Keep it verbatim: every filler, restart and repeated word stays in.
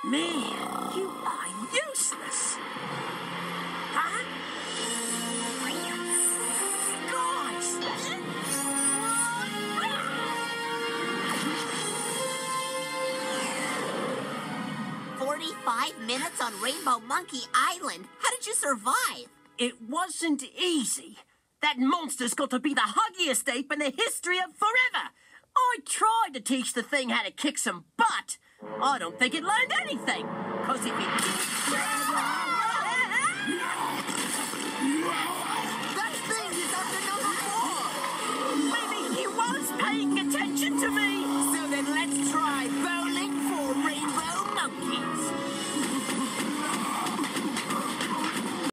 Man, you are useless. Huh? Guys! Forty-five minutes on Rainbow Monkey Island. How did you survive? It wasn't easy. That monster's got to be the huggiest ape in the history of forever. I tried to teach the thing how to kick some butt. I don't think it learned anything. Because if it did...